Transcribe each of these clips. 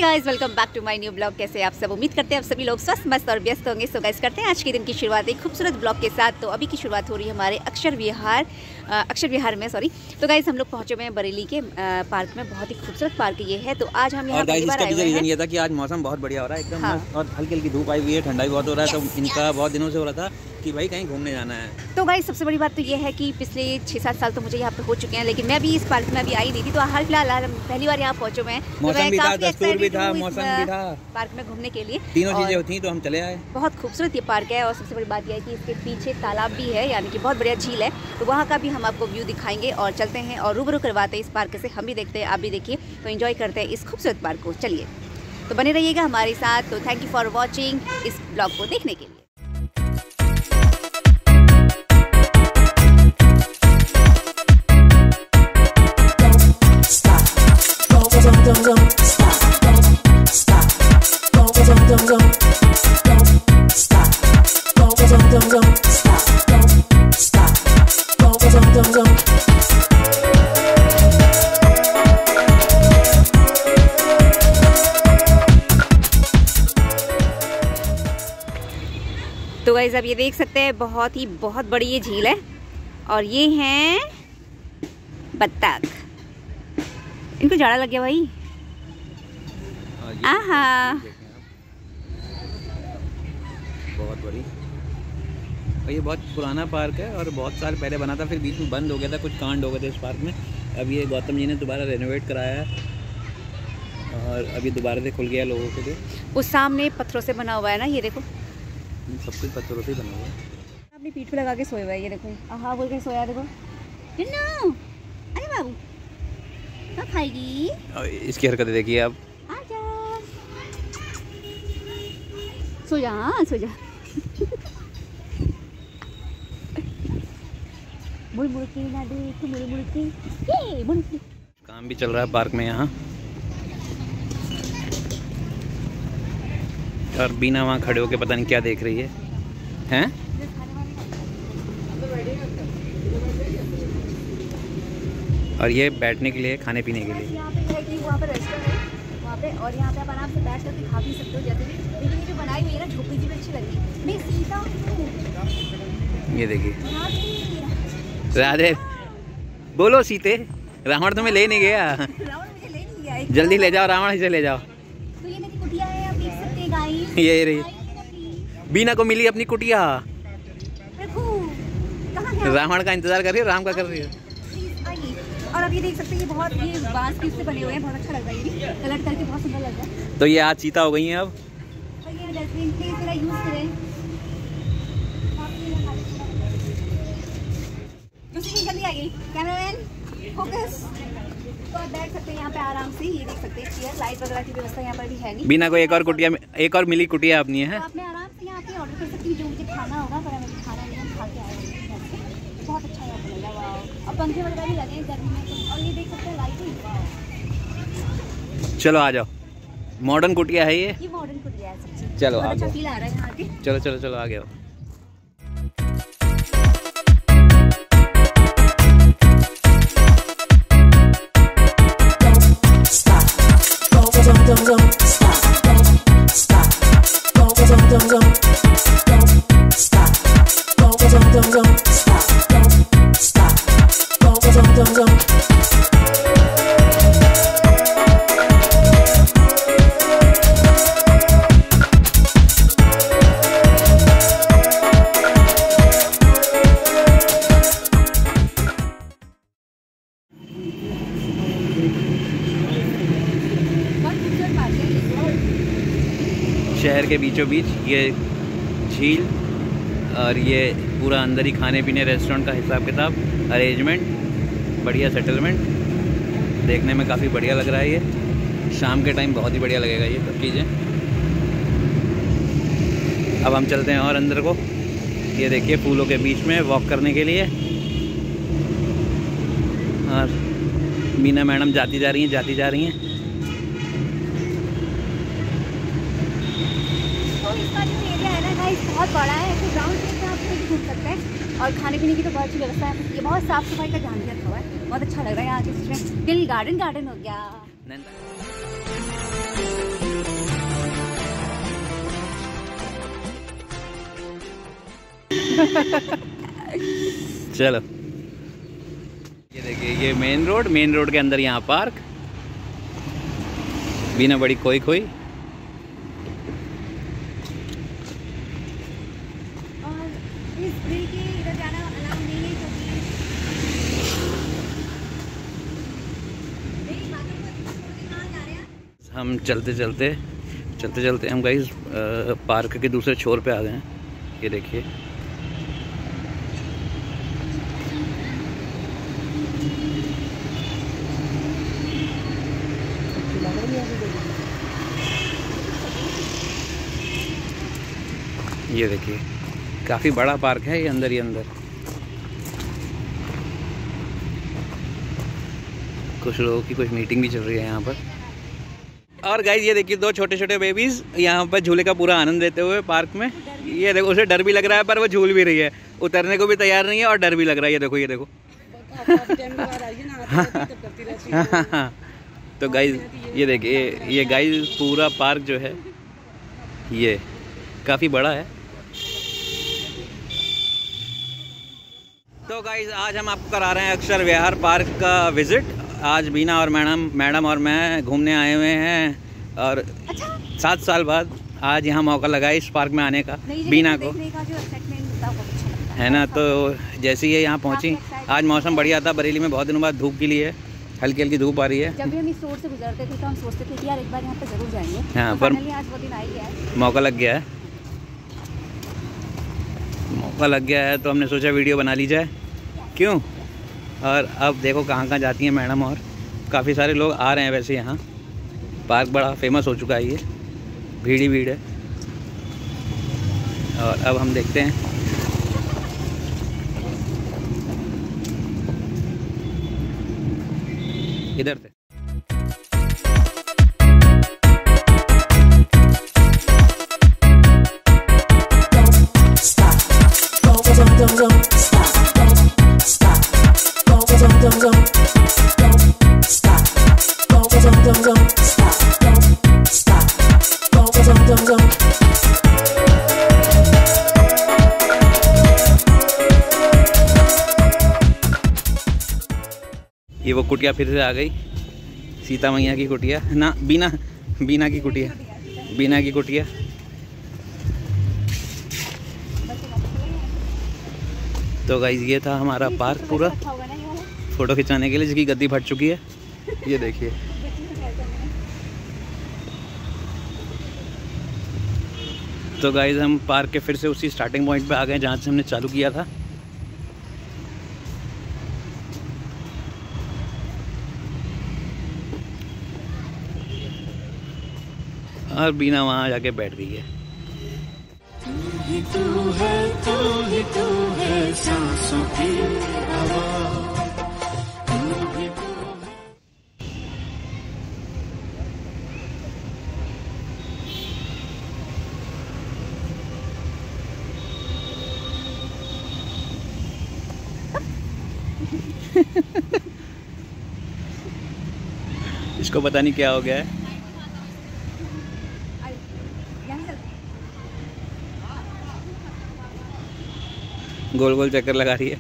Guys, welcome back to my new blog. कैसे आप सब? उम्मीद करते हैं आप सभी लोग स्वस्थ मस्त और व्यस्त होंगे। सो गाइस, करते हैं आज के दिन की शुरुआत एक खूबसूरत ब्लॉग के साथ। तो अभी की शुरुआत हो रही है हमारे अक्षर विहार में। तो गाइस, हम लोग पहुंचे हुए हैं बरेली के पार्क में। बहुत ही खूबसूरत पार्क ये है। तो आज हम यहाँ पहली बार आए हुए हैं। ये था कि आज मौसम बहुत बढ़िया हो रहा है एकदम। हाँ। और हल्की हल्की धूप आई हुई है, ठंडा भी बहुत हो रहा है। तो इनका बहुत दिनों से हो रहा था कि भाई कहीं घूमने जाना है। तो गाइस, सबसे बड़ी बात तो ये है कि पिछले 6-7 साल तो मुझे यहाँ पे हो चुके हैं, लेकिन मैं भी इस पार्क में अभी आई नहीं थी। तो हाल फिलहाल पहली बार यहाँ पहुंचे हुए हैं। मौसम भी था, दस्तूर भी था, मौसम भी था, पार्क में घूमने के लिए तीनों चीजें होती तो हम चले आए। बहुत खूबसूरत ये पार्क है। और सबसे बड़ी बात यह है कि इसके पीछे तालाब भी है, यानी कि बहुत बढ़िया झील है। तो वहाँ का भी हम आपको व्यू दिखाएंगे और चलते हैं और रूबरू करवाते हैं इस पार्क से। हम भी देखते हैं, आप भी देखिए, तो एंजॉय करते हैं इस खूबसूरत पार्क को। चलिए, तो बने रहिएगा हमारे साथ। तो थैंक यू फॉर वॉचिंग इस ब्लॉग को देखने के लिए। तो गाइस, आप ये देख सकते हैं, बहुत बड़ी ये झील है। और ये हैं बत्तख। इनको जाड़ा लग गया भाई। आहा, बहुत बड़ी। और ये बहुत पुराना पार्क है और बहुत साल पहले बना था, फिर बीच में बंद हो गया था, कुछ कांड हो गए थे इस पार्क में। अब ये गौतम जी ने दोबारा रेनोवेट कराया है और अभी दोबारा से खुल गया लोगों के लिए। उस सामने पत्थरों से बना हुआ है ना, ये देखो, सब कुछ पत्थरों से बना हुआ है। अपनी पीठ पे लगा के सोया हुआ है, ये देखो। हाँ, बोल के सोया, देखो। टिन्नू, अरे बाबू, क्या खाएगी? इसकी हरकतें देखिए आप। आजा, सो जा, हाँ सो जा। मुड़ मुड़ के ना देख, मुड़ मुड़ के, ये मुड़ के। काम भी चल रहा है पार्क में यहाँ। और बीना वहाँ खड़े होके पता नहीं क्या देख रही है, हैं? और ये बैठने के लिए, खाने पीने के लिए। यहाँ पे है कि वहाँ पे रेस्टोरेंट है वहाँ पे, और यहाँ पे आप आराम से बैठ कर खा भी सकते हो जैसे भी। लेकिन ये जो बनाई हुई है ना झोपड़ी जी, अच्छी लगी। मैं सीता हूँ, ये देखिए, राधे बोलो सीते। रावण तुम्हें ले नहीं गया। रावण मुझे ले नहीं गया। जल्दी ले जाओ, रावण इसे ले जाओ। तो ये मेरी कुटिया है, आप देख सकते हैं गाइस। ये रही, बीना को मिली अपनी कुटिया। रावण का इंतजार कर रही है, राम का कर रही है। और अब ये देख सकते हैं, ये बहुत ये बांस के उससे बने हुए हैं, बहुत अच्छा लग रहा है। ये कलर करके बहुत सुंदर लग रहा है। तो ये आज चीता हो गई हैं अब। और ये डस्टबिन प्लीज जरा यूज करें। दूसरी जल्दी आ गई, कैमरामैन फोकस। तो आप बैठ सकते हैं यहाँ पे आराम से। ये देख सकते हैं चेयर, लाइट वगैरह की व्यवस्था यहाँ पर भी है नहीं। बीना को एक और कुटिया, एक और मिली कुटिया अपनी है। तो आपने आराम से यहाँ पे ऑर्डर कर सकती है जो मुझे खाना होगा, पर मुझे खाना नहीं, हम खा के आए हैं। बहुत अच्छा यहाँ पे लगा। वाह, और पंखे वगैरह भी लगे हैं गर्मी में। और ये देख सकते हैं लाइटिंग। चलो आ जाओ, मॉडर्न कुटिया है ये मॉडर्न कुटिया है सच्ची। चलो आ जाओ, फील आ रहा है यहाँ के। चलो चलो चलो आ गए। शहर के बीचों बीच ये झील और ये पूरा अंदर ही खाने पीने, रेस्टोरेंट का हिसाब किताब, अरेंजमेंट, बढ़िया सेटलमेंट। देखने में काफ़ी बढ़िया लग रहा है। ये शाम के टाइम बहुत ही बढ़िया लगेगा ये सब चीज़ें। अब हम चलते हैं और अंदर को। ये देखिए, फूलों के बीच में वॉक करने के लिए। और मीना मैडम जाती जा रही हैं। इसका जो एरिया है ना गाइस, बहुत बड़ा है। ऐसे ग्राउंड में आप घूम सकते हैं। और खाने पीने की तो बहुत अच्छी व्यवस्था है। ये बहुत साफ सफाई का ध्यान रखा हुआ है, बहुत अच्छा लग रहा है यहाँ के। दिल गार्डन हो गया। चलो ये देखिए, ये मेन रोड के अंदर यहाँ पार्क, बिना बड़ी खोई खोई। और इस ब्रिज के इधर जाना अलाउ नहीं है क्योंकि हम चलते चलते हम गाइस पार्क के दूसरे छोर पे आ गए हैं। ये देखिए, ये देखिए काफ़ी बड़ा पार्क है ये, अंदर ही अंदर। कुछ लोगों की कुछ मीटिंग भी चल रही है यहाँ पर। और गाइस ये देखिए, 2 छोटे छोटे बेबीज यहाँ पर झूले का पूरा आनंद लेते हुए पार्क में। ये देखो, उसे डर भी लग रहा है पर वो झूल भी रही है, उतरने को भी तैयार नहीं है और डर भी लग रहा है। ये देखो, ये देखो। तो गाइस ये देखिए, ये गाइस पूरा पार्क जो है ये काफ़ी बड़ा है। तो गाइस आज हम आपको करा रहे हैं अक्षर विहार पार्क का विजिट। आज बीना और मैडम और मैं घूमने आए हुए हैं, और 7 साल बाद आज यहाँ मौका लगा इस पार्क में आने का बीना को, है ना। तो जैसे ही यहाँ पहुँची, आज मौसम बढ़िया था, बरेली में बहुत दिनों बाद धूप खिली है, हल्की हल्की धूप आ रही है। जब भी हम इस रोड से गुजरते थे तो हम सोचते थे कि यार एक बार यहाँ पे जरूर जाएंगे। हाँ, तो पर आज वो दिन आ गया है, मौका लग गया है। मौका लग गया है तो हमने सोचा वीडियो बना ली जाए, क्यों। और अब देखो कहाँ कहाँ जाती हैं मैडम, और काफ़ी सारे लोग आ रहे हैं। वैसे यहाँ पार्क बड़ा फेमस हो चुका है, ये भीड़ ही भीड़ है। और अब हम देखते हैं, इधर से ये वो कुटिया फिर से आ गई, सीता मैया की कुटिया ना, बीना की कुटिया, बीना की कुटिया। तो गाइस ये था हमारा पार्क पूरा फ़ोटो खिंचाने के लिए, जिसकी गद्दी फट चुकी है। ये देखिए, तो गाइस हम पार्क के फिर से उसी स्टार्टिंग पॉइंट पे आ गए जहाँ से हमने चालू किया था। और बीना वहाँ जाके बैठ गई है। तू है सांसों की हवा। इसको पता नहीं क्या हो गया है। गोल गोल चक्कर लगा रही है।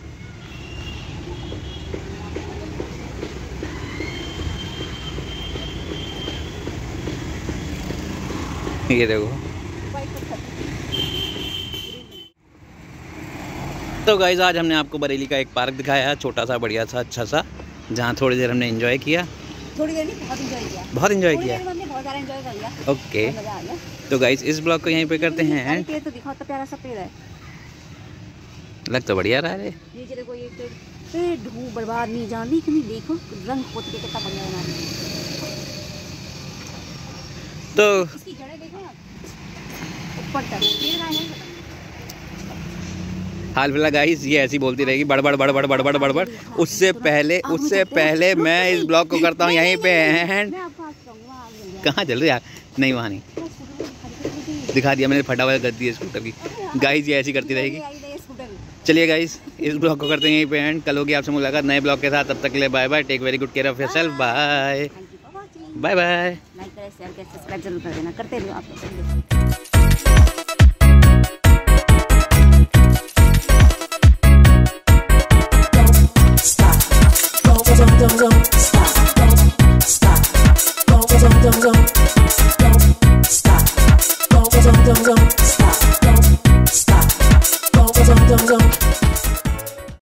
ये देखो। तो गाइस आज हमने आपको बरेली का एक पार्क दिखाया, छोटा सा, बढ़िया सा, अच्छा सा, जहाँ थोड़ी देर हमने एंजॉय किया। थोड़ी देर नहीं, बहुत एंजॉय किया। बहुत एंजॉय किया। बहुत सारा एंजॉय कर लिया। ओके, तो गाइस इस ब्लॉग को यहीं पे करते हैं। पेड़ तो दिखाओ, तो प्यारा सा पेड़ है, लग तो बढ़िया रहा है। नीचे देखो, ये पेड़ धूप बर्बाद नहीं जानी, इतनी देखो रंग पोत के कितना बढ़िया बना दिया। तो इसकी जड़ें देखो आप, ऊपर तक पेड़ आए हैं। हाल फिलहाल गाइस ये ऐसी बोलती रहेगी, बड़बड़ बड़बड़ बड़बड़ बड़बड़। उससे पहले मैं इस ब्लॉग को करता हूँ यहीं पे एंड। कहाँ चल रही है? नहीं, वहाँ नहीं, दिखा दिया मैंने, फटाफट कर दिया स्कूटर की। गाइस ये ऐसी करती रहेगी। चलिए गाइस इस ब्लॉग को करते हैं यहीं पे एंड। कल होगी आपसे मुलाकात नए ब्लॉग के साथ, तब तक के लिए bye bye, take very good care of yourself, bye bye bye. Like करें, शेयर करें, सब्सक्राइब जरूर कर देना, करते रहो आप लोग।